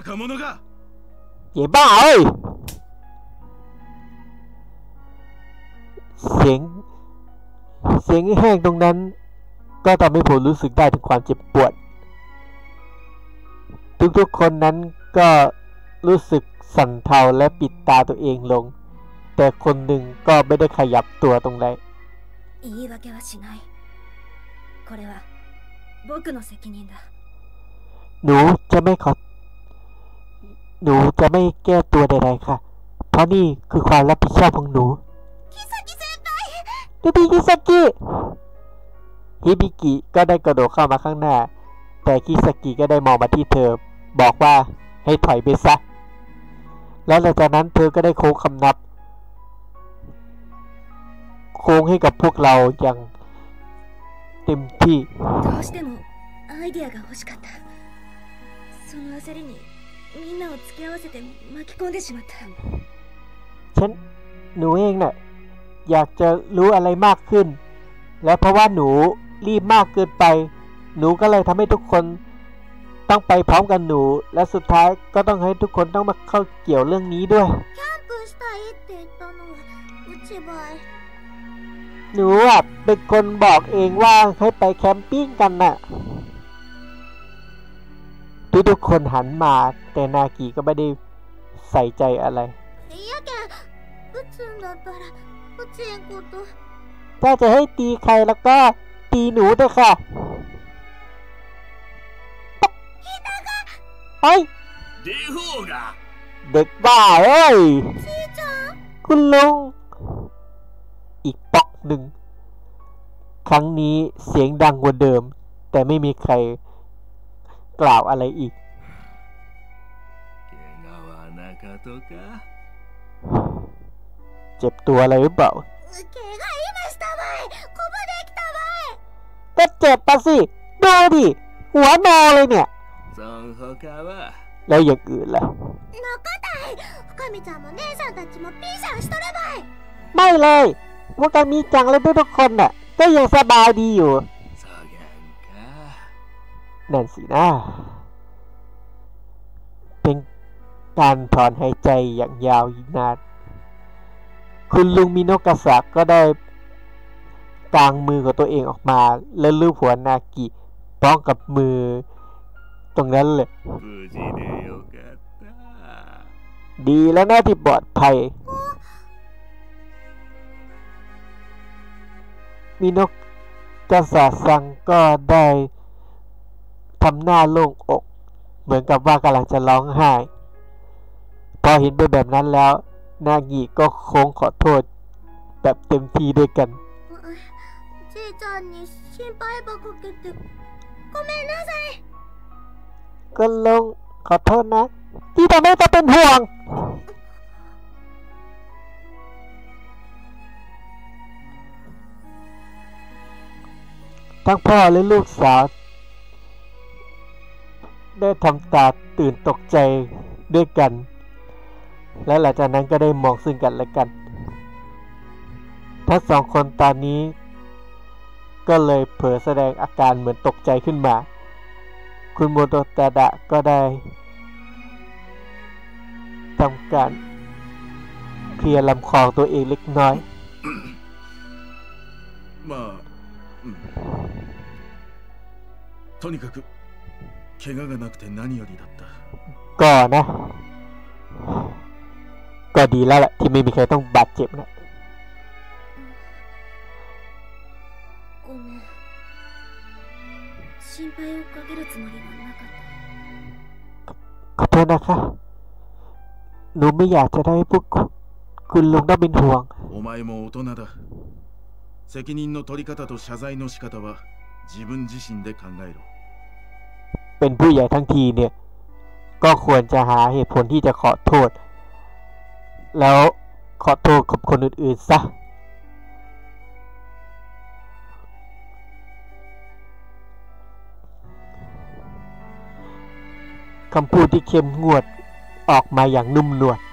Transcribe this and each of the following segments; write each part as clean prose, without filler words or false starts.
เย่บ้าเอ้ยเสียงแห้งตรงนั้นก็ทำให้ผมรู้สึกได้ถึงความเจ็บปวดทุกๆคนนั้นก็รู้สึกสั่นเทาและปิดตาตัวเองลงแต่คนหนึ่งก็ไม่ได้ขยับตัวตรงไหนหนูจะไม่แก้ตัวใดๆค่ะเพราะนี่คือความรับผิดชอบของหนูคิซากิฮิบิกิก็ได้กระโดดเข้ามาข้างหน้าแต่คิซากิก็ได้มองมาที่เธอบอกว่าให้ถอยไปซะแล้วหลังจากนั้นเธอก็ได้โค้งคำนับโค้งให้กับพวกเราอย่างเต็มที่หนูเองน่ะอยากจะรู้อะไรมากขึ้นและเพราะว่าหนูรีบมากเกินไปหนูก็เลยทำให้ทุกคนต้องไปพร้อมกันหนูและสุดท้ายก็ต้องให้ทุกคนต้องมาเข้าเกี่ยวเรื่องนี้ด้วยหนูอ่ะเป็นคนบอกเองว่าให้ไปแคมปิ้งกันน่ะทุกคนหันมาแต่นากิก็ไม่ได้ใส่ใจอะไรถ้าจะให้ตีใครแล้วก็ตีหนูด้วยค่ะเฮ้ยเด็กบ้าเอ้ยคุณลุงอีกป๊อกหนึ่งครั้งนี้เสียงดังกว่าเดิมแต่ไม่มีใครกล่าวอะไรอีกเจ็บตัวอะไรหรือเปล่าก็เจ็บปะสิดูดิหัวโนเลยเนี่ยแล้วอย่างอื่นล่ะไม่เลยพวกกันมีจังเลยทุกคนน่ะก็ยังสบายดีอยู่นั่นสินะเป็นการถอนหายใจอย่างยาวอีกนานคุณลุงมิโนะกะสะก็ได้กางมือของตัวเองออกมาแล้วลูบหัวนากิพร้อมกับมือตรงนั้นเลยดีแล้วนะที่ปลอดภัยมิโนะกะสะซังก็ได้ทำหน้าโล่งอกเหมือนกับว่ากำลังจะร้องไห้พอเห็นเป็นแบบนั้นแล้วนากิก็โค้งขอโทษแบบเต็มที่ด้วยกันก็ลงขอโทษนะที่ทำให้ต้องเป็นห่วงทั้งพ่อและลูกสาวได้ทำตาตื่นตกใจด้วยกันและหลังจากนั้นก็ได้มองซึ่งกันและกันทั้งสองคนตอนนี้ก็เลยเผลอแสดงอาการเหมือนตกใจขึ้นมาคุณโมโตตะดะก็ได้ทำการเคลียร์ลำคอตัวเองเล็กน้อยก็นะก็ดีแล้วแหละที่ไม่มีใครต้องบาดเจ็บนะขอโทษนะคะหนูไม่อยากจะได้พวกคุณลุงต้องเป็นห่วง責任の取り方と謝罪の仕方は自分自身で考えろเป็นผู้ใหญ่ทั้งทีเนี่ยก็ควรจะหาเหตุผลที่จะขอโทษแล้วขอโทษกับคนอื่นๆซะคำพูดที่เข้มงวดออกมาอย่างนุ่มนวล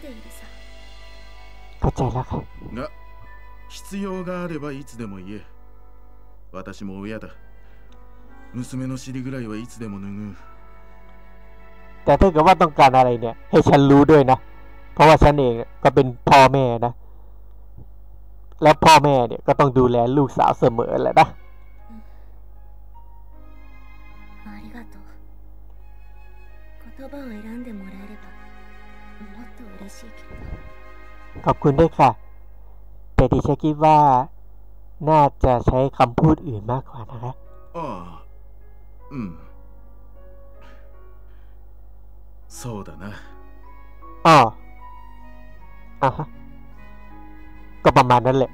เข้าใจแล้วครับ必要があればいつでも言え。私も親だ。娘の尻ぐらいはいつでも拭う。 แต่ถ้าเกิดว่าต้องการอะไรเนี่ยให้ฉันรู้ด้วยนะเพราะว่าฉันเองก็เป็นพ่อแม่นะและพ่อแม่เนี่ยก็ต้องดูแลลูกสาวเสมอแหละนะありがとう。言葉を選んでもらえればもっと嬉しいけど。 ขอบคุณด้วยค่ะแต่ดิฉันคิดว่าน่าจะใช้คำพูดอื่นมากกว่านะคะああうんそうだなอ๋อฮะก็ประมาณนั้นแหละ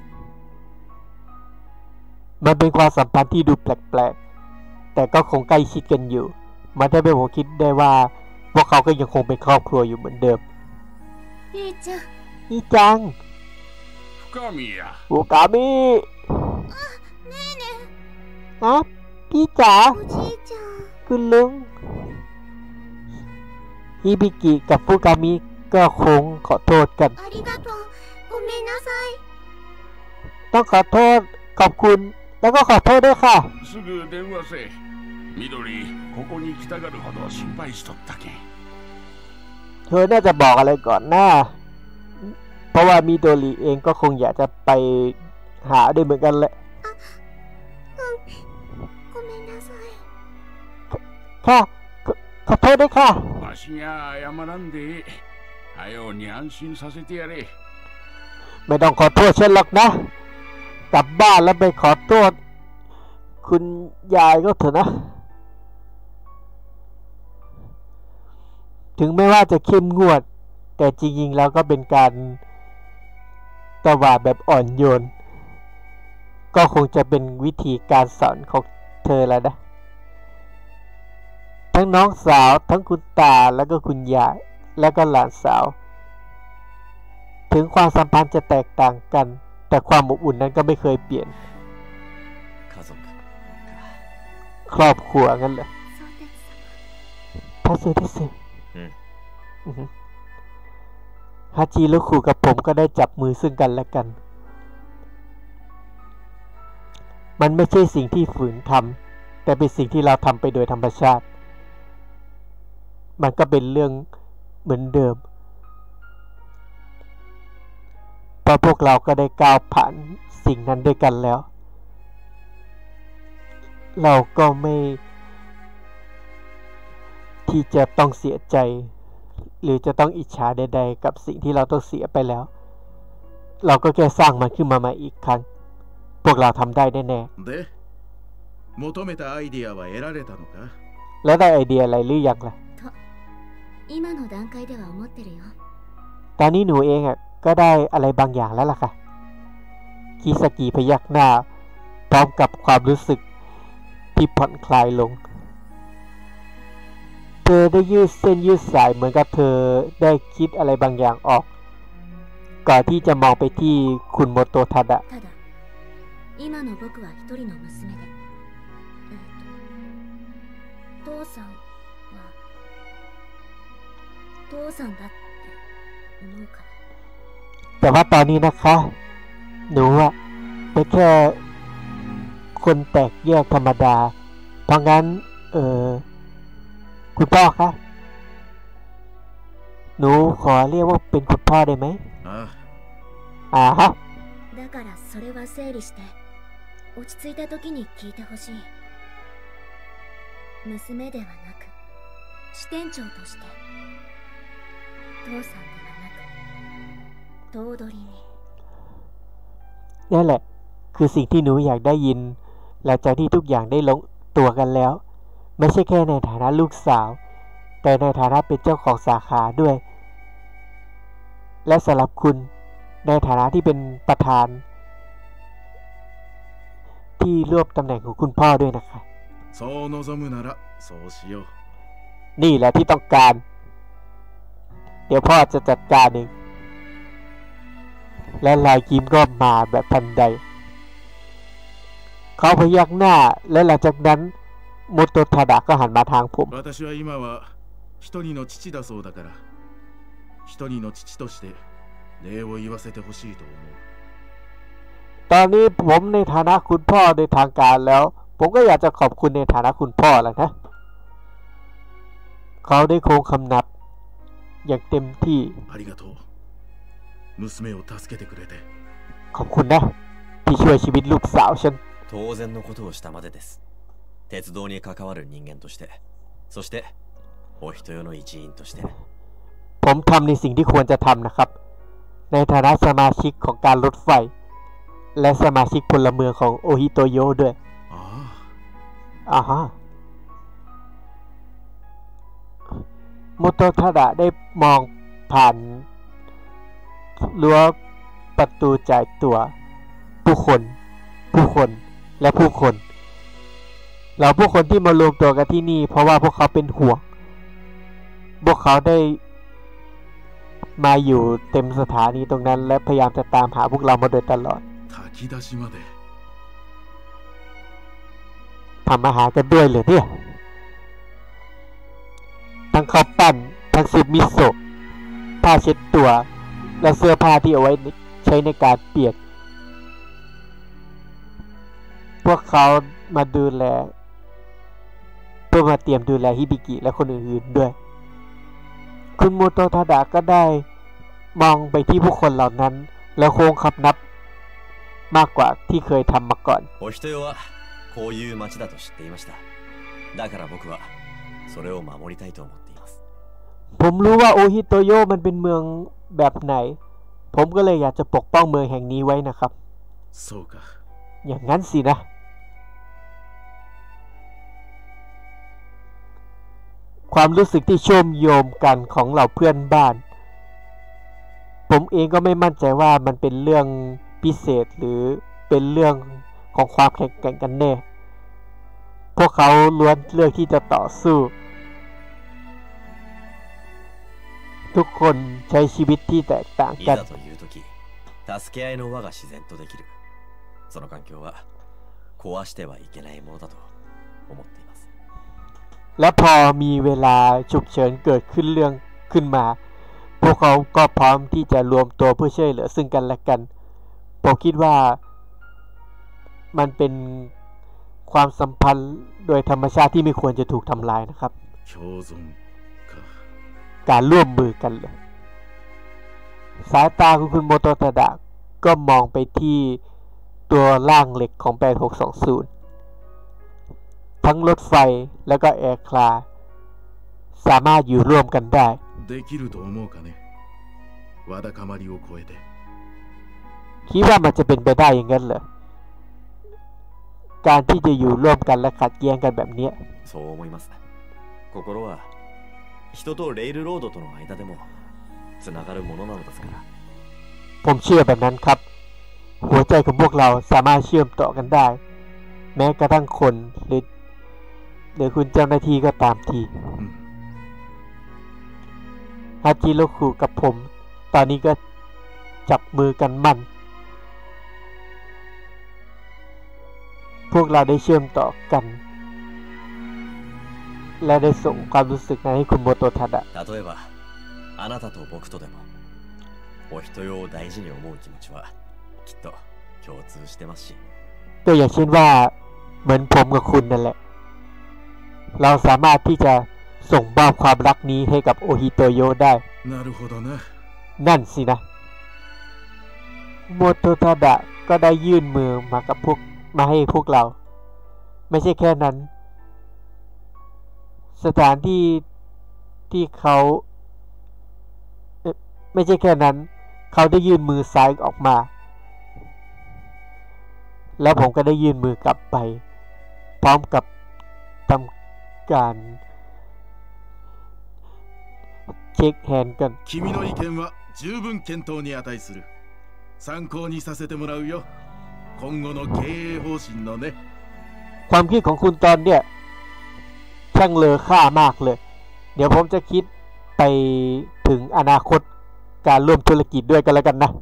มันเป็นความสัมพันธ์ที่ดูแปลกๆแต่ก็คงใกล้ชิดกันอยู่มันทำให้ผมคิดได้ว่าพวกเขาก็ยังคงเป็นครอบครัวอยู่เหมือนเดิมいいちゃんนี่จัง深見やฟูกามิねえねฮะพี่จ๋าおじいちゃんคุณลุงฮิบิกิกับฟูกามิก็คงขอโทษกันありがとうごめんなさいต้องขอโทษขอบคุณแล้วก็ขอโทษด้วยค่ะすぐ電話せ緑ここに来たがるほど心配しとったけんเธอน่าจะบอกอะไรก่อนหน้าเพราะว่ามิโดริเองก็คงอยากจะไปหาด้วยเหมือนกันแหละごめんなさいค่ะขอโทษด้วยค่ะわしが謝らんではように安心させてやれไม่ต้องขอโทษฉันหรอกนะกลับบ้านแล้วไปขอโทษคุณยายก็เถอะนะถึงไม่ว่าจะเข้มงวดแต่จริงๆแล้วก็เป็นการตวาดแบบอ่อนโยนก็คงจะเป็นวิธีการสอนของเธอแล้วนะทั้งน้องสาวทั้งคุณตาแล้วก็คุณยายแล้วก็หลานสาวถึงความสัมพันธ์จะแตกต่างกันแต่ความอบอุ่นนั้นก็ไม่เคยเปลี่ยนครอบครัวงั้นเหรอพระสุทิสึฮาจิและคุกับผมก็ได้จับมือซึ่งกันและกันมันไม่ใช่สิ่งที่ฝืนทำแต่เป็นสิ่งที่เราทำไปโดยธรรมชาติมันก็เป็นเรื่องเหมือนเดิมเพราะพวกเราก็ได้ก้าวผ่านสิ่งนั้นด้วยกันแล้วเราก็ไม่ที่จะต้องเสียใจหรือจะต้องอิจฉาใดๆกับสิ่งที่เราต้องเสียไปแล้วเราก็แค่สร้างมันขึ้นมาใหม่อีกครั้งพวกเราทำได้แน่ๆで求めたアイディアは得られたのかแล้วได้ไอเดียอะไรหรือยังล่ะ今の段階では思ってるよตอนนี้หนูเองก็ได้อะไรบางอย่างแล้วล่ะค่ะคิสกิพยักหน้าพร้อมกับความรู้สึกที่ผ่อนคลายลงเธอได้ยืดเส้นยืดสายเหมือนกับเธอได้คิดอะไรบางอย่างออกก่อนที่จะมองไปที่คุณโมโตทาดะ今の僕は一人の娘で父さんは父さんだって思うからแต่ว่าตอนนี้นะคะหนูเป็นแค่คนแตกแยกธรรมดาเพราะงั้นคุณพ่อคะหนูขอเรียกว่าเป็นคุณพ่อได้ไหมฮะだからそれは整理して落ち着いた時に聞いてほしい娘ではなく支店長として父さんではなく頭取にนั่นแหละคือสิ่งที่หนูอยากได้ยินหลังจากที่ทุกอย่างได้ลงตัวกันแล้วไม่ใช่แค่ในฐานะลูกสาวแต่ในฐานะเป็นเจ้าของสาขาด้วยและสำหรับคุณในฐานะที่เป็นประธานที่รวบตำแหน่งของคุณพ่อด้วยนะคะนี่แหละที่ต้องการเดี๋ยวพ่อจะจัดการเองและรอยยิ้มก็มาแบบทันใดเขาพยักหน้าและหลังจากนั้นโมโตทาดะก็หันมาทางผม私は今は一人の父だそうだから一人の父として礼を言わせてほしいと思うตอนนี้ผมในฐานะคุณพ่อในทางการแล้วผมก็อยากจะขอบคุณในฐานะคุณพ่อแหละนะเขาได้โค้งคำนับอย่างเต็มที่ありがとう娘を助けてくれてขอบคุณนะที่ช่วยชีวิตลูกสาวฉัน当然のことをしたまでです鉄道に関わる人間としてそしてお人よの一員としてผมทำในสิ่งที่ควรจะทำนะครับในฐานะสมาชิกของการรถไฟและสมาชิกพลเมืองของโอฮิโตโยด้วยฮะโมโตทาดะได้มองผ่านรั้วประตูจ่ายตั๋วผู้คนและผู้คนเราผู้คนที่มารวมตัวกันที่นี่เพราะว่าพวกเขาเป็นห่วงพวกเขาได้มาอยู่เต็มสถานีตรงนั้นและพยายามจะตามหาพวกเรามาโดยตลอดทำอาหารกันด้วยเลยเนี่ยทั้งข้าวปั้นทั้งซุปมิโซะผ้าเช็ดตัวและเสื้อผ้าที่เอาไว้ใช้ในการเปียกพวกเขามาดูแลเพื่อมาเตรียมดูแลฮิบิกิและคนอื่นๆด้วยคุณโมโตทาดะก็ได้มองไปที่ผู้คนเหล่านั้นแล้วโค้งคำนับมากกว่าที่เคยทำมาก่อนお人よはこういう町だと知っていましただから僕はそれを守りたいと思っていますผมรู้ว่าโอฮิโตโยมันเป็นเมืองแบบไหนผมก็เลยอยากจะปกป้องเมืองแห่งนี้ไว้นะครับอย่างนั้นสินะความรู้สึกที่เชื่อมโยงกันของเหล่าเพื่อนบ้านผมเองก็ไม่มั่นใจว่ามันเป็นเรื่องพิเศษหรือเป็นเรื่องของความแข่งขันกันแน่พวกเขาล้วนเลือกที่จะต่อสู้ทุกคนใช้ชีวิตที่แตกต่างกัน助け合いの輪が自然とできるその環境は壊してはいけないものだと思っていますและพอมีเวลาฉุกเฉินเกิดขึ้นมาพวกเขาก็พร้อมที่จะรวมตัวเพื่อช่วยเหลือซึ่งกันและกันผมคิดว่ามันเป็นความสัมพันธ์โดยธรรมชาติที่ไม่ควรจะถูกทำลายนะครับการร่วมมือกันเลยสายตาของคุณโมโตทาดะก็มองไปที่ตัวร่างเหล็กของ8620ทั้งรถไฟแล้วก็แอร์คลาสามารถอยู่ร่วมกันได้คิดว่ามันจะเป็นไปได้อย่างนั้นเหรอการที่จะอยู่ร่วมกันและขัดแย้งกันแบบนี้そう思います心は人とレールロードとの間でもつながるものなのですからผมเชื่อแบบนั้นครับหัวใจของพวกเราสามารถเชื่อมต่อกันได้แม้กระทั่งคนหรือคุณเจ้าหน้าที่ก็ตามทีฮาจิโรคุกับผมตอนนี้ก็จับมือกันมั่นพวกเราได้เชื่อมต่อกันและได้ส่งความรู้สึกนั้นให้คุณโมโตทาดะ例えばあなたと僕とでもお人よを大事に思う気持ちはきっと共通してますしตัวอย่างเช่นว่าเหมือนผมกับคุณนั่นแหละเราสามารถที่จะส่งมอบความรักนี้ให้กับโอฮิโตโยได้นั่นสินะโมโตทาดะก็ได้ยื่นมือมาให้พวกเราไม่ใช่แค่นั้นสถานที่เขาไม่ใช่แค่นั้นเขาได้ยื่นมือซ้ายออกมาแล้วผมก็ได้ยื่นมือกลับไปพร้อมกับทำการเช็คแฮนด์กัน君の意見は十分検討に値する参考にさせてもらうよ今後の経営方針のねความคิดของคุณตอนเนี้ยช่างเลอค่ามากเลยเดี๋ยวผมจะคิดไปถึงอนาคตการร่วมธุรกิจด้วยกันแล้วกันนะ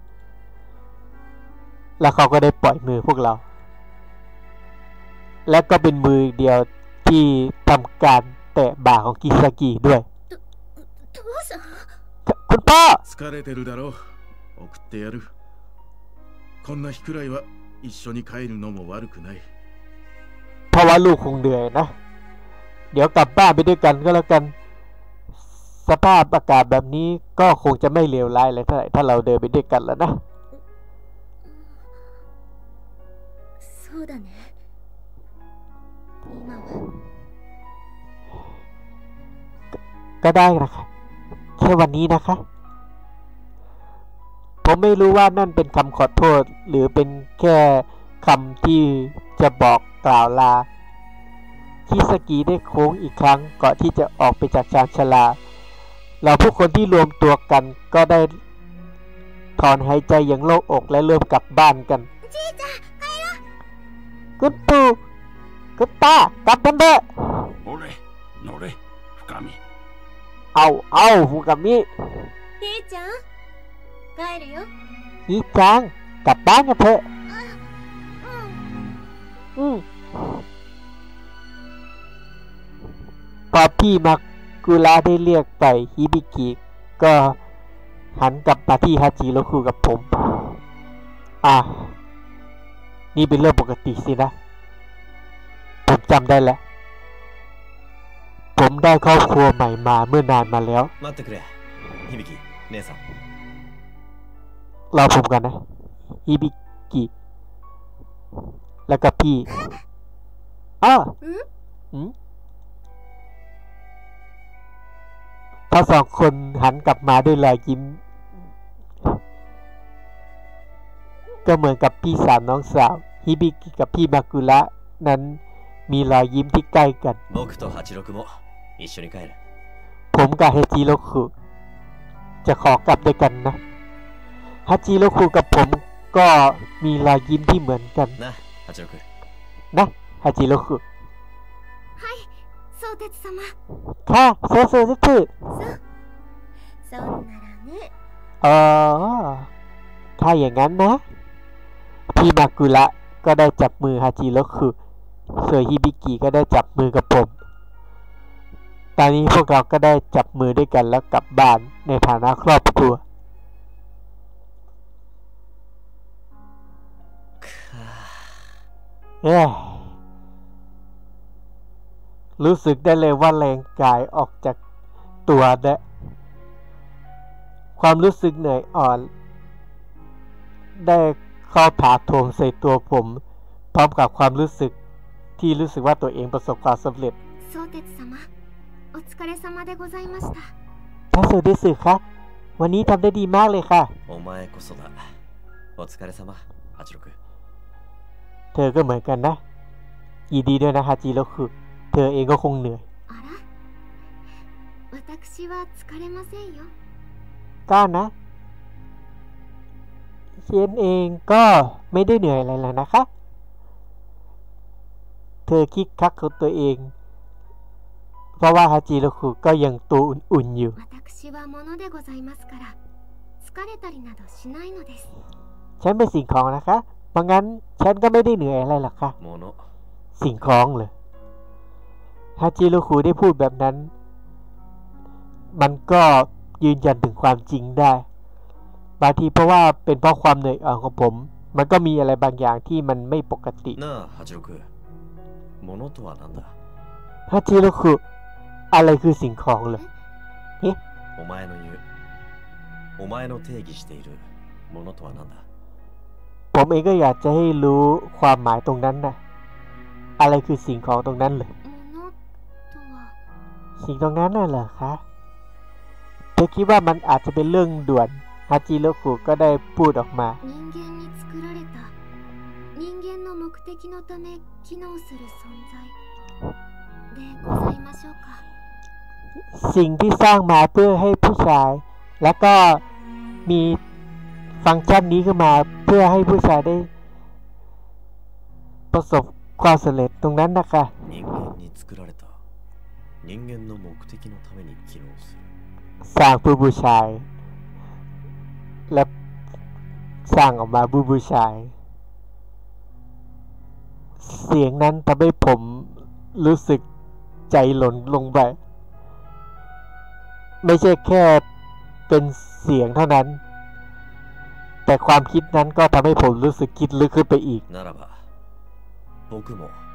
แล้วเขาก็ได้ปล่อยมือพวกเราและก็เป็นมือเดียวที่ทำการแตะบ่าของกิซากิด้วยคุณพ่อ疲れてるだろう送ってやるこんな日くらいは一緒に帰るのも悪くないเพราะว่าลูกคงเหนื่อยนะเดี๋ยวกลับบ้านไปด้วยกันก็แล้วกันสภาพอากาศแบบนี้ก็คงจะไม่เลวร้ายเลยเท่าไหร่ถ้าเราเดินไปด้วยกันแล้วนะそうだね今はก็ได้นะคะแค่วันนี้นะคะผมไม่รู้ว่านั่นเป็นคำขอโทษหรือเป็นแค่คำที่จะบอกกล่าวลาคิสกิได้โค้งอีกครั้งก่อนที่จะออกไปจากชานชาลาเราผู้คนที่รวมตัวกันก็ได้ถอนหายใจอย่างโล่งอกและเริ่มกลับบ้านกันคุณปู่คุณตากลับกันเถอะ俺乗れ深見เอาฟูกามิひーちゃん帰るよฮีจังกลับบ้านกันเถอะพอพี่มากุระได้เรียกไปฮิบิกิก็หันกลับมาที่ฮาจิโรคุกับผมนี่เป็นเรื่องปกติสินะผมจำได้แล้วผมได้ครอบครัวใหม่มาเมื่อนานมาแล้ว待ってくれ響姉さんรอผมกันนะฮิบิกิแล้วก็พี่ทั้งสองคนหันกลับมาด้วยรอยยิ้มก็เหมือนกับพี่สาวน้องสาวฮิบิกิกับพี่มากุระนั้นมีรอยยิ้มที่ใกล้กันผมกับฮาจิโรคุจะขอกลับด้วยกันนะฮาจิโรคุกับผมก็มีรอยยิ้มที่เหมือนกันนะฮาจิโรคุはい相鉄様ค่ะそうですそんならねถ้าอย่างนั้นนะพี่มากุระก็ได้จับมือฮาจิโรคุส่วนฮิบิกิก็ได้จับมือกับผมตอนนี้พวกเราก็ได้จับมือด้วยกันแล้วกลับบ้านในฐานะครอบครัวรู้สึกได้เลยว่าแรงกายออกจากตัวและความรู้สึกเหนื่อยอ่อนได้เข้าถาโถมใส่ตัวผมพร้อมกับความรู้สึกที่รู้สึกว่าตัวเองประสบความสำเร็จ相鉄様お疲れ様でございましたท่านสุดที่สุดค่ะวันนี้ทำได้ดีมากเลยค่ะお前こそだお疲れ様ハチロクเธอก็เหมือนกันนะยินดีด้วยนะฮาจิโรคุเธอเองก็คงเหนื่อยあら私は疲れませんよก็นะเชียนเองก็ไม่ได้เหนื่อยอะไรแล้วนะคะเธอคิดคักของตัวเองเพราะว่าฮาจิโรคุก็ยังตัวอุ่นๆอยู่ฉันเป็นสิ่งของนะคะเพราะงั้นฉันก็ไม่ได้เหนื่อยอะไรหรอกค่ะสิ่งของเลยฮาจิโรคุได้พูดแบบนั้นมันก็ยืนยันถึงความจริงได้บางทีเพราะว่าเป็นเพราะความเหนื่อยอ่อนของผมมันก็มีอะไรบางอย่างที่มันไม่ปกติฮาจิโรคุอะไรคือสิ่งของเหรอผมเองก็อยากจะให้รู้ความหมายตรงนั้นนะอะไรคือสิ่งของตรงนั้นเหรอสิ่งตรงนั้นน่ะเหรอคะเธอคิดว่ามันอาจจะเป็นเรื่องด่วนฮาจิโรคุก็ได้พูดออกมาสิ่งที่สร้างมาเพื่อให้ผู้ชายแล้วก็มีฟังก์ชันนี้ขึ้นมาเพื่อให้ผู้ชายได้ประสบความสำเร็จตรงนั้นนะคะสร้างเพื่อผู้ชายและสร้างออกมาเพื่อผู้ชายเสียงนั้นทำให้ผมรู้สึกใจหล่นลงไปไม่ใช่แค่เป็นเสียงเท่านั้นแต่ความคิดนั้นก็ทำให้ผมรู้สึกคิดลึกขึ้นไปอีก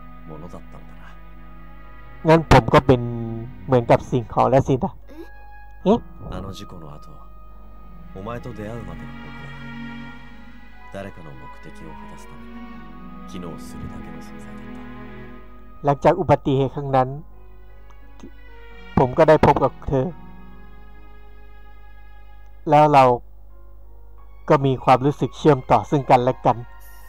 งั้นผมก็เป็นเหมือนกับสิ่งของแล้วสินะあの事故の後、お前と出会うまでの僕は誰かの目的を果たすため機能するだけの存在だった。 หลังจากอุบัติเหตุครั้งนั้นผมก็ได้พบกับเธอแล้วเราก็มีความรู้สึกเชื่อมต่อซึ่งกันและกัน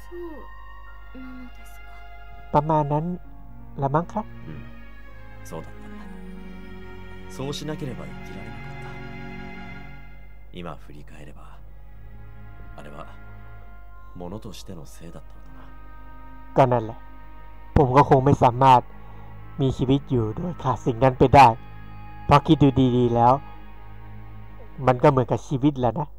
ประมาณนั้นละมั้งครับそうだったんだ。そうしなければ生きられなかった。今振り返ればあれはものとしてのせいだったのだな。 ก็นั่นแหละผมก็คงไม่สามารถมีชีวิตอยู่โดยขาดสิ่งนั้นไปได้เพราะคิดดูดีๆแล้วมันก็เหมือนกับชีวิตแหละนะ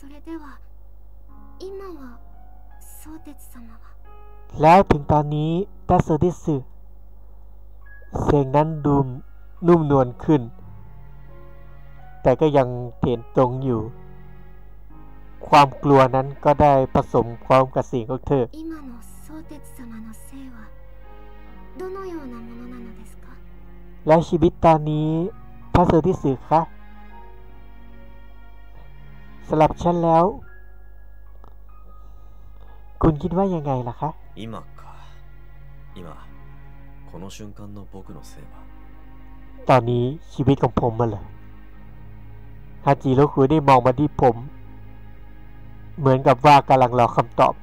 แล้วถึงตอนนี้ตาโซเดสึเสียงนั้นดูนุ่มนวลขึ้นแต่ก็ยังเถียนตรงอยู่ความกลัวนั้นก็ได้ผสมพร้อมกับเสียงของเธอแล้วชีวิตตอนนี้ตาโซเดสึคะสำหรับฉันแล้วคุณคิดว่ายังไงล่ะคะ今か今この瞬間の僕のせいはตอนนี้ชีวิตของผมมาเลยฮาจิโร่คุได้มองมาที่ผมเหมือนกับว่ากำลังรอคำตอบ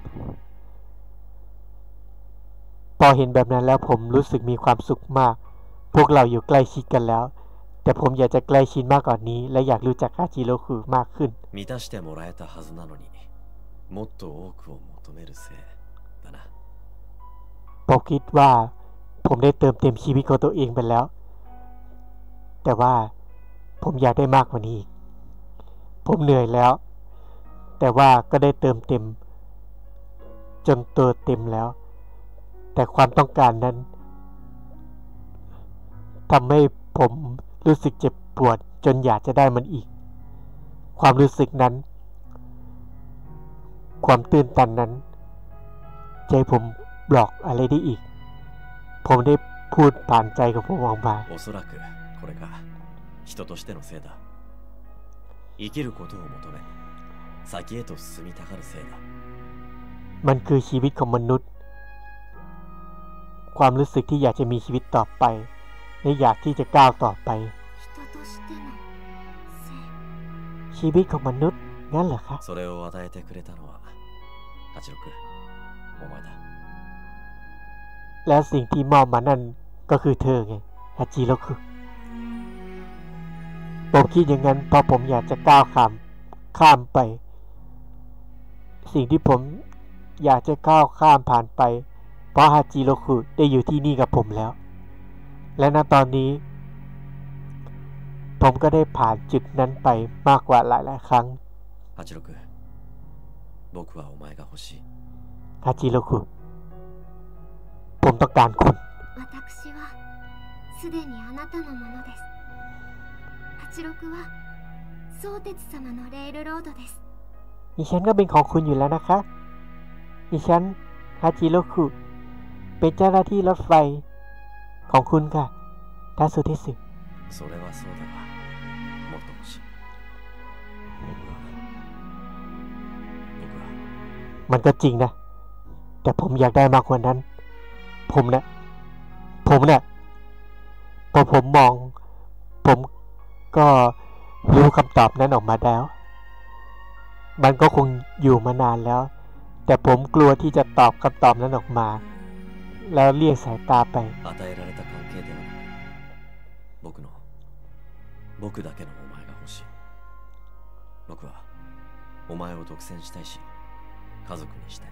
พอเห็นแบบนั้นแล้วผมรู้สึกมีความสุขมากพวกเราอยู่ใกล้ชิดกันแล้วแต่ผมอยากจะใกล้ชิดมากกว่านี้และอยากรู้จักฮาจิโร่คุมากขึ้น満たしてもらえたはずなのにもっと多くを求めるせいだなผมคิดว่าผมได้เติมเต็มชีวิตของตัวเองไปแล้วแต่ว่าผมอยากได้มากกว่านี้อีกผมเหนื่อยแล้วแต่ว่าก็ได้เติมเต็มจนตัวเต็มแล้วแต่ความต้องการนั้นทำให้ผมรู้สึกเจ็บปวดจนอยากจะได้มันอีกความรู้สึกนั้นความตื่นตันนั้นใจผมบอกอะไรได้อีกผมได้พูดผ่านใจกับผมออกมาおそらくこれが人としてのせいだ生きることを求め先へと進みたがるせいだมันคือชีวิตของมนุษย์ความรู้สึกที่อยากจะมีชีวิตต่อไปและอยากที่จะก้าวต่อไปชีวิตของมนุษย์งั้นเหรอคะそれを与えてくれたのは86お前だและสิ่งที่มอบมานั่นก็คือเธอไงฮาจิโร่คุผมคิดอย่างนั้นเพราะผมอยากจะก้าวข้ามไปสิ่งที่ผมอยากจะก้าวข้ามผ่านไปเพราะฮาจิโร่คุได้อยู่ที่นี่กับผมแล้วและณตอนนี้ผมก็ได้ผ่านจุดนั้นไปมากกว่าหลายๆครั้ง 86僕はお前が欲しいฮาจิโร่คุผมต้องการคุณ私はすでにあなたのものです86は相鉄様のレールロードですดิฉันก็เป็นของคุณอยู่แล้วนะคะดิฉันฮาจิโร่คุเป็นเจ้าหน้าที่รถไฟของคุณค่ะทาสุเทสึそれはそうだがもっと欲しいมันก็จริงนะแต่ผมอยากได้มากกว่านั้นผมนะพอผมมองผมก็รู้คำตอบนั้นออกมาแล้วมันก็คงอยู่มานานแล้วแต่ผมกลัวที่จะตอบคำตอบนั้นออกมาแล้วเลี่ยงสายตาไป僕だけのお前が欲しい僕はお前を独占したいし家族にしたい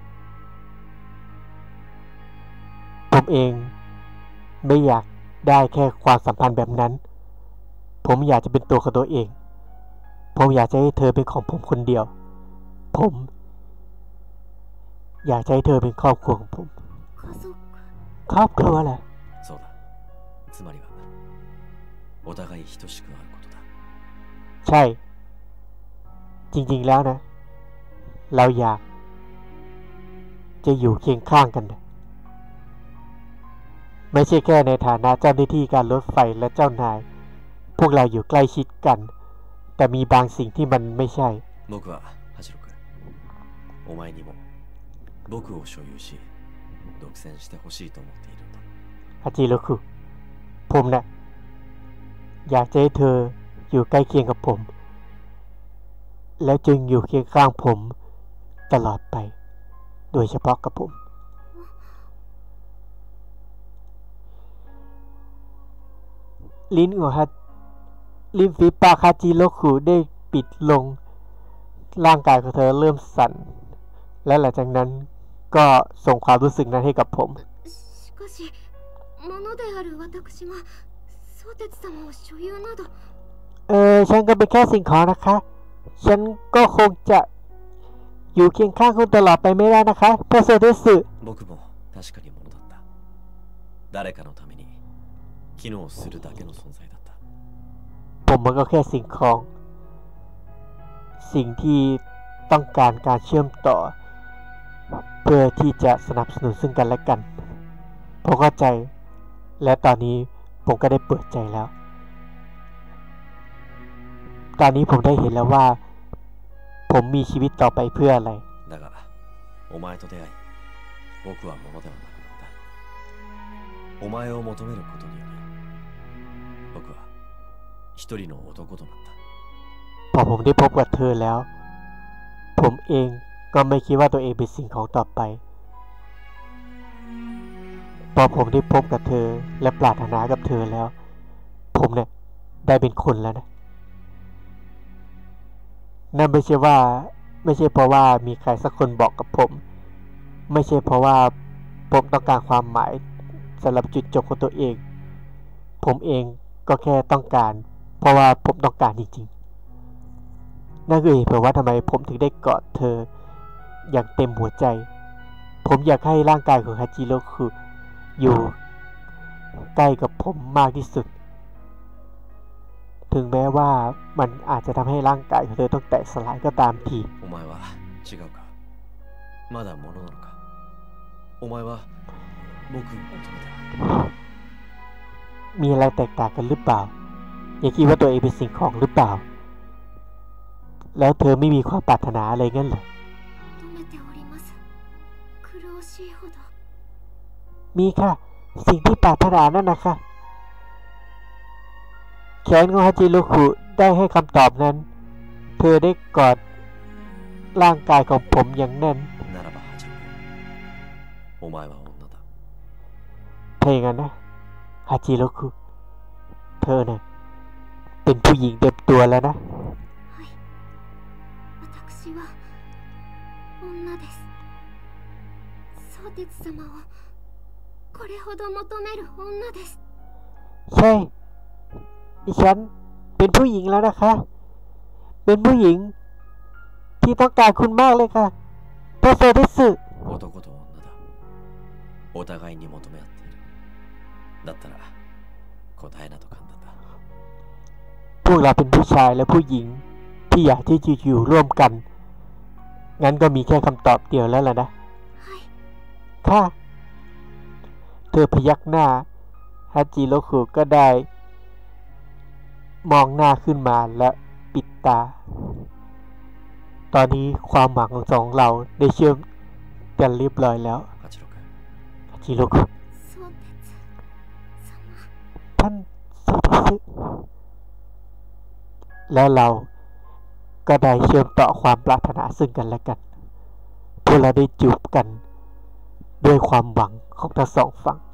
ผมเองไม่อยากได้แค่ความสัมพันธ์แบบนั้นผมอยากจะเป็นตัวของตัวเองผมอยากจะให้เธอเป็นของผมคนเดียวผมอยากจะให้เธอเป็นครอบครัวของผมครอบครัวแหละそうだつまりはお互い等しくあることだใช่จริงๆแล้วนะเราอยากจะอยู่เคียงข้างกันนะไม่ใช่แค่ในฐานะเจ้าหน้าที่การรถไฟและเจ้านายพวกเราอยู่ใกล้ชิดกันแต่มีบางสิ่งที่มันไม่ใช่僕はハチロクお前にも僕を所有し独占してほしいと思っているんだฮาจิโรคุผมนะอยากจะให้เธออยู่ใกล้เคียงกับผมแล้วจึงอยู่เคียงข้างผมตลอดไปโดยเฉพาะกับผมลิ้นฝีปากฮาจิโรคุได้ปิดลงร่างกายของเธอเริ่มสั่นและหลังจากนั้นก็ส่งความรู้สึกนั้นให้กับผมしかし物である私が相鉄様を所有などฉันก็เป็นแค่สิ่งของนะคะฉันก็คงจะอยู่เคียงข้างคุณตลอดไปไม่ได้นะคะเพราะโซเดสึ僕も確かに物だった誰かのために機能するだけの存在だったผมมันก็แค่สิ่งของสิ่งที่ต้องการการเชื่อมต่อเพื่อที่จะสนับสนุนซึ่งกันและกันผมเข้าใจและตอนนี้ผมก็ได้เปิดใจแล้วตอนนี้ผมได้เห็นแล้วว่าผมมีชีวิตต่อไปเพื่ออะไรだがお前と出会い僕は物ではなくなったお前を求めることにより僕は一人の男となったพอผมได้พบกับเธอแล้วผมเองก็ไม่คิดว่าตัวเองเป็นสิ่งของต่อไปพอผมได้พบกับเธอและปรารถนากับเธอแล้วผมเนี่ยได้เป็นคนแล้วนะนั่นไม่ใช่เพราะว่ามีใครสักคนบอกกับผมไม่ใช่เพราะว่าผมต้องการความหมายสำหรับจุดจบของตัวเองผมเองก็แค่ต้องการเพราะว่าผมต้องการจริงๆนั่นคือเหตุผลว่าทำไมผมถึงได้กอดเธออย่างเต็มหัวใจผมอยากให้ร่างกายของฮาจิโรคุอยู่ใกล้กับผมมากที่สุดถึงแม้ว่ามันอาจจะทำให้ร่างกายของเธอต้องแตกสลายก็ตามทีお前は違うかまだ物なのかお前は僕を求めたมีอะไรแตกต่างกันหรือเปล่าอย่าคิดว่าตัวเองเป็นสิ่งของหรือเปล่าแล้วเธอไม่มีความปรารถนาอะไรงั้นเหรอมีค่ะสิ่งที่ปรารถนานั่นนะคะแขนของฮาจิโรคุได้ให้คำตอบนั้นเธอได้กอดร่างกายของผมอย่างแน่นถ้าอย่างนั้นนะฮาจิโรคุเธอเนี่ยเป็นผู้หญิงเต็มตัวแล้วนะใช่ดิฉันเป็นผู้หญิงแล้วนะคะเป็นผู้หญิงที่ต้องการคุณมากเลยค่ะเพราะโซเดสึ男と女だお互いに求め合っているだったら答えなと簡単だพวกเราเป็นผู้ชายและผู้หญิงที่อยากที่จะอยู่ร่วมกันงั้นก็มีแค่คำตอบเดียวแล้วล่ะนะค่ะเธอพยักหน้าฮาจิโรคุก็ได้มองหน้าขึ้นมาและปิดตาตอนนี้ความหวังของสองเราได้เชื่อมกันเรียบร้อยแล้วฮาจิโรคุท่านโซเดสึแล้วเราก็ได้เชื่อมต่อความปรารถนาซึ่งกันและกันพวกเราได้จูบกันด้วยความหวังของทั้งสองฝั่ง